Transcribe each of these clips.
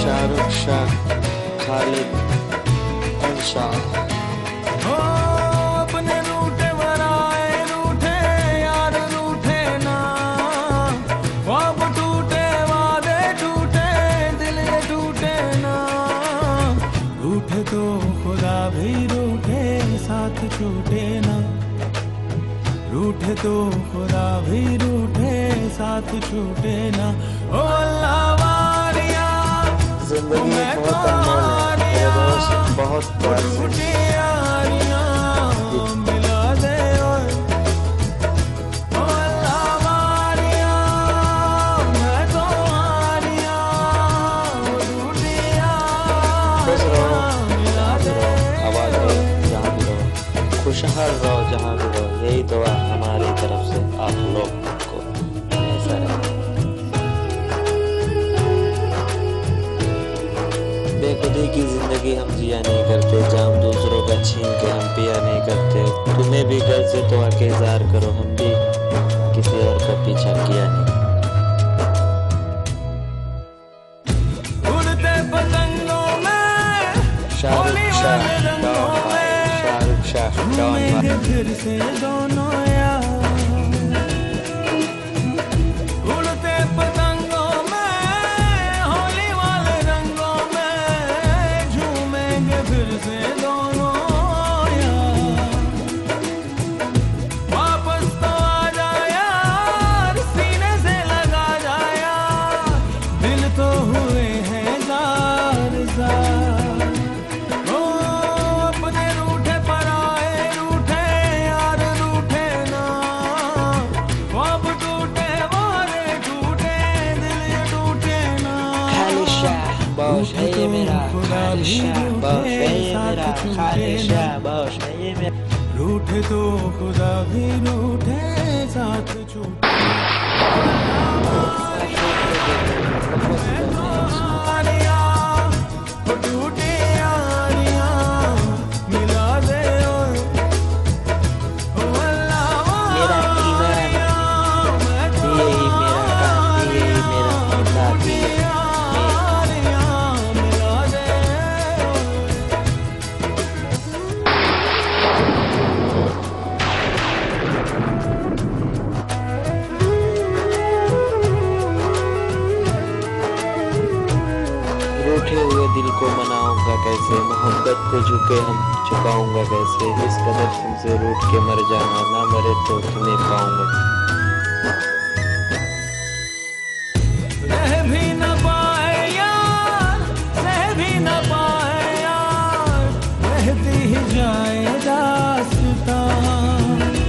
शाहरुख शाह, खालिद अंशाह। अपने रूठे बनाए रूठे यार रूठे ना, ख्वाब टूटे वादे टूटे दिल ये टूटे ना, रूठे तो खुदा भी रूठे साथ छूटे ना, रूठे तो खुदा भी रूठे साथ छूटे ना। ओ अल्लाह वारिया जिंदगी बहुत अनमोल है मेरे दोस्त, बहुत प्यारी मिला दे ओए। ओ अल्लाह वारिया मैं तो हारिया टूटिया खुश रहो, मिला दे। आबाद रहो जहाँ भी रहो, खुशहाल रहो जहाँ भी रहो, यही दुआ हमारी तरफ से आप लोग को हमेशा रहे। बेखुदी की जिंदगी हम जिया नहीं करते, जाम दूसरों का छीन के हम पिया नहीं करते। तुम्हें भी घर से तो आके इज़हार करो, हम भी किसी और का पीछा किया नहीं। उड़ते पतंगों में शाहरुख शाह डॉन भाई, शाहरुख शाह डॉन भाई। फिर से दोनों यार उड़ते पतंगों में होली वाले रंगों में झूमेंगे फिर से दोनों यार। वापस तो आ जा यार, सीने से लगा जा यार, दिल तो हुए हैं जार जार। ओ अपने रूठे पराए रूठे यार रूठे ना, ख्वाब टूटे वारे टूटे दिल ये टूटे ना। खालिद शाह बॉस है ये मेरा, खालिद शाह बॉस है ये मेरा, खालिद शाह बॉस है ये मेरा। रूठे तो खुदा भी रूठे साथ छूटे। टूटे यारियां मिला दे ओए। ओ अल्लाह मेरा ईमान दिए ही मेरा काम, दिए ही मेरा खुदा दिए। यारियां मिला दे रूठे हुए दिल को मनाऊंगा कैसे, मोहब्बत को झुके हम चुकाऊंगा कैसे। इस कदर तुमसे रूठ के मर जाना, ना मरे तो तुम्हें पाऊंगा। रह भी न पाए यार, रह भी न पाए यार, रहती ही जाए दास्तां।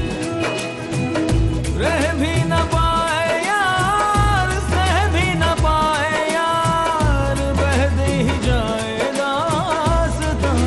रह भी न पाए यार, सह भी न पाए यार, बहती ही जाए दास्तां।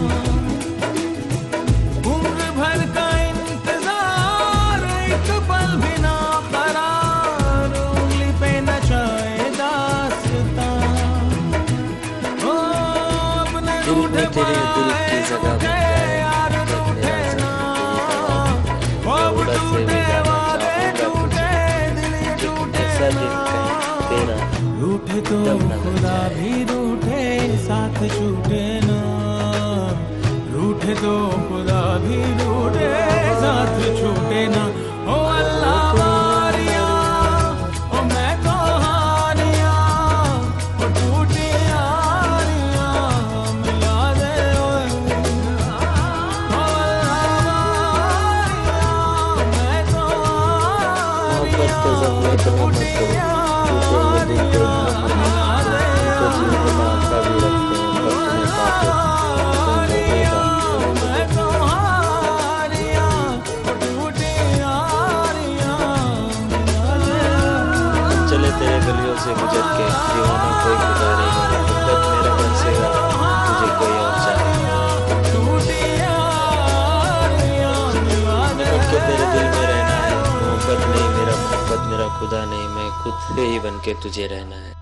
उम्र भर का इंतजार, एक पल भी ना करार, उंगली पे नचाए दास्तां। ओ अपने दिल में रूठे तेरे दिल की जगह बन जाए, यार बस रूठे मेरा ना, ज़िंदगी ख्वाब उड़द से भी टूटे जाना वादे चाहूंगा टूटे तुझे, दिल ये टूटे ऐसा दिन ना। कहीं तेरा रूठे तो दम न लग खुदा जाए। भी रूठे साथ छूटे ना, रूठे तो खुदा भी रूठे साथ छूटे ना। ओ अल्लाह वारिया ओ मैं तो हारिया, ओ टूटी यारियां मिला दे ओए। ओ अल्लाह वारिया मैं तो मोहब्बत को जख्म इतना मत करो, टूटे हुए दिल को इतना मत करो। तो जीवन में आशा भी रखते हैं, पर तुम्हें पाके तुम होगा मैं तो हारिया टूटी यारियां मिला दे। हम चले तेरे गलियों से गुजर के, दीवाना कोई गुजारेगा, मोहब्बत मेरा बरसेगा, तुझे कोई और चाहेगा। टूटी यारियां मिला दे। निकट के तेरे दिल में रहना है, मोहब्बत नहीं मेरा, मोहब्बत मेरा खुदा नहीं, मैं खुद से ही बन के तुझे रहना है।